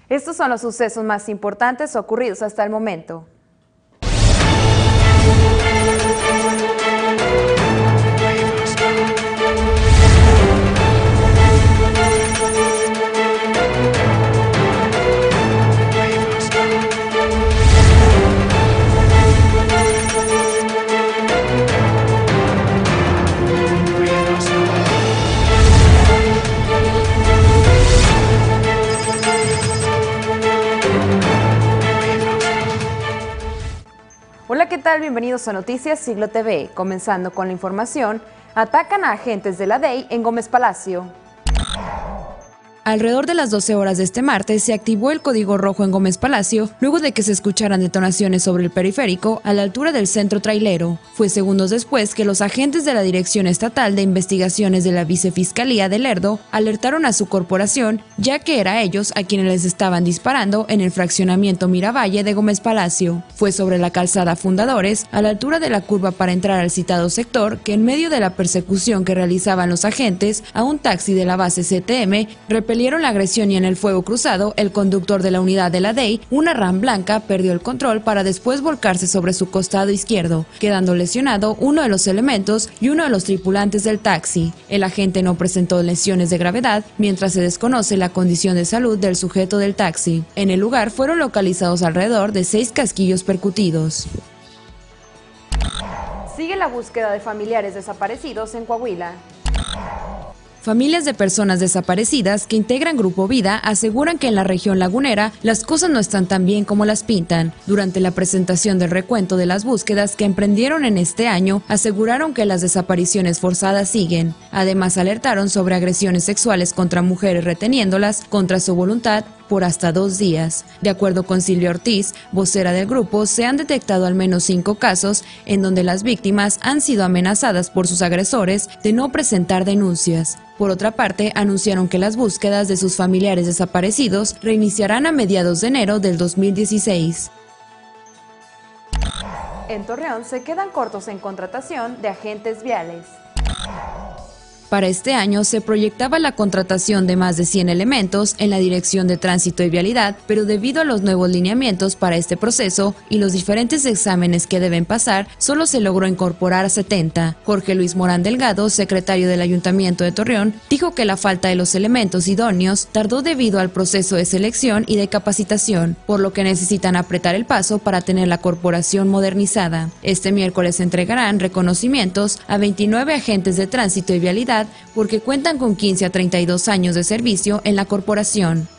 Estos son los sucesos más importantes ocurridos hasta el momento. Hola, ¿qué tal? Bienvenidos a Noticias Siglo TV. Comenzando con la información, atacan a agentes de la DEI en Gómez Palacio. Alrededor de las 12 horas de este martes se activó el código rojo en Gómez Palacio luego de que se escucharan detonaciones sobre el periférico a la altura del centro trailero. Fue segundos después que los agentes de la Dirección Estatal de Investigaciones de la Vicefiscalía de Lerdo alertaron a su corporación, ya que era a ellos a quienes les estaban disparando en el fraccionamiento Miravalle de Gómez Palacio. Fue sobre la calzada Fundadores, a la altura de la curva para entrar al citado sector, que en medio de la persecución que realizaban los agentes a un taxi de la base CTM, repelieron la agresión y en el fuego cruzado, el conductor de la unidad de la DEI, una RAM blanca, perdió el control para después volcarse sobre su costado izquierdo, quedando lesionado uno de los elementos y uno de los tripulantes del taxi. El agente no presentó lesiones de gravedad, mientras se desconoce la condición de salud del sujeto del taxi. En el lugar fueron localizados alrededor de 6 casquillos percutidos. Sigue la búsqueda de familiares desaparecidos en Coahuila. Familias de personas desaparecidas que integran Grupo Vida aseguran que en la región lagunera las cosas no están tan bien como las pintan. Durante la presentación del recuento de las búsquedas que emprendieron en este año, aseguraron que las desapariciones forzadas siguen. Además, alertaron sobre agresiones sexuales contra mujeres reteniéndolas contra su voluntad por hasta 2 días. De acuerdo con Silvia Ortiz, vocera del grupo, se han detectado al menos 5 casos en donde las víctimas han sido amenazadas por sus agresores de no presentar denuncias. Por otra parte, anunciaron que las búsquedas de sus familiares desaparecidos reiniciarán a mediados de enero del 2016. En Torreón se quedan cortos en contratación de agentes viales. Para este año se proyectaba la contratación de más de 100 elementos en la Dirección de Tránsito y Vialidad, pero debido a los nuevos lineamientos para este proceso y los diferentes exámenes que deben pasar, solo se logró incorporar a 70. Jorge Luis Morán Delgado, secretario del Ayuntamiento de Torreón, dijo que la falta de los elementos idóneos tardó debido al proceso de selección y de capacitación, por lo que necesitan apretar el paso para tener la corporación modernizada. Este miércoles entregarán reconocimientos a 29 agentes de tránsito y vialidad porque cuentan con 15 a 32 años de servicio en la corporación.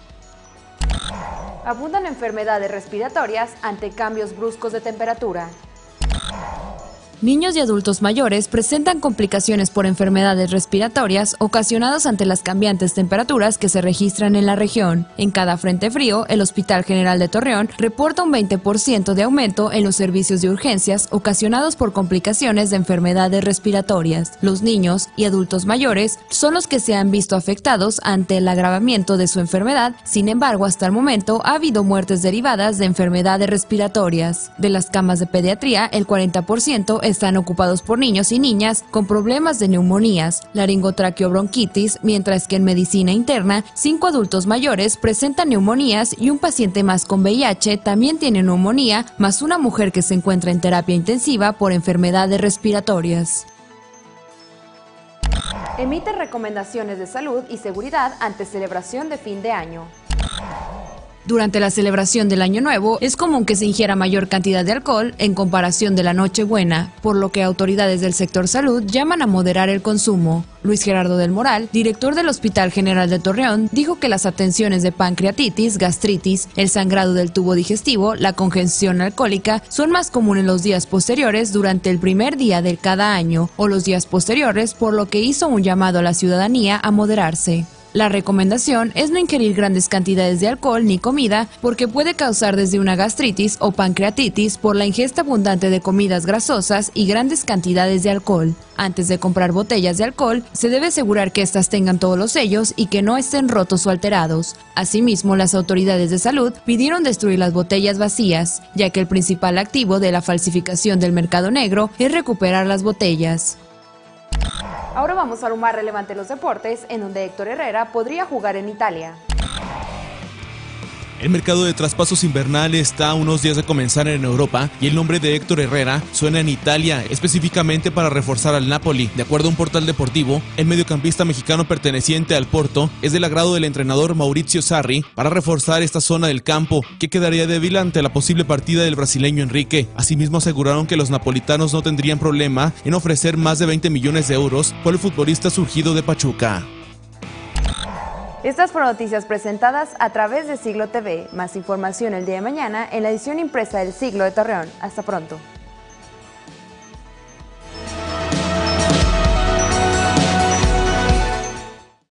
Abundan enfermedades respiratorias ante cambios bruscos de temperatura. Niños y adultos mayores presentan complicaciones por enfermedades respiratorias ocasionadas ante las cambiantes temperaturas que se registran en la región. En cada frente frío, el Hospital General de Torreón reporta un 20% de aumento en los servicios de urgencias ocasionados por complicaciones de enfermedades respiratorias. Los niños y adultos mayores son los que se han visto afectados ante el agravamiento de su enfermedad. Sin embargo, hasta el momento ha habido muertes derivadas de enfermedades respiratorias. De las camas de pediatría, el 40% están ocupados por niños y niñas con problemas de neumonías, laringotraqueobronquitis, mientras que en medicina interna, 5 adultos mayores presentan neumonías y un paciente más con VIH también tiene neumonía, más una mujer que se encuentra en terapia intensiva por enfermedades respiratorias. Emite recomendaciones de salud y seguridad ante celebración de fin de año. Durante la celebración del Año Nuevo, es común que se ingiera mayor cantidad de alcohol en comparación de la Nochebuena, por lo que autoridades del sector salud llaman a moderar el consumo. Luis Gerardo del Moral, director del Hospital General de Torreón, dijo que las atenciones de pancreatitis, gastritis, el sangrado del tubo digestivo, la congestión alcohólica son más comunes los días posteriores durante el primer día de cada año o los días posteriores, por lo que hizo un llamado a la ciudadanía a moderarse. La recomendación es no ingerir grandes cantidades de alcohol ni comida porque puede causar desde una gastritis o pancreatitis por la ingesta abundante de comidas grasosas y grandes cantidades de alcohol. Antes de comprar botellas de alcohol, se debe asegurar que éstas tengan todos los sellos y que no estén rotos o alterados. Asimismo, las autoridades de salud pidieron destruir las botellas vacías, ya que el principal activo de la falsificación del mercado negro es recuperar las botellas. Ahora vamos a lo más relevante de los deportes, en donde Héctor Herrera podría jugar en Italia. El mercado de traspasos invernal está a unos días de comenzar en Europa y el nombre de Héctor Herrera suena en Italia, específicamente para reforzar al Napoli. De acuerdo a un portal deportivo, el mediocampista mexicano perteneciente al Porto es del agrado del entrenador Maurizio Sarri para reforzar esta zona del campo, que quedaría débil ante la posible partida del brasileño Enrique. Asimismo, aseguraron que los napolitanos no tendrían problema en ofrecer más de 20 millones de euros por el futbolista surgido de Pachuca. Estas fueron noticias presentadas a través de Siglo TV. Más información el día de mañana en la edición impresa del Siglo de Torreón. Hasta pronto.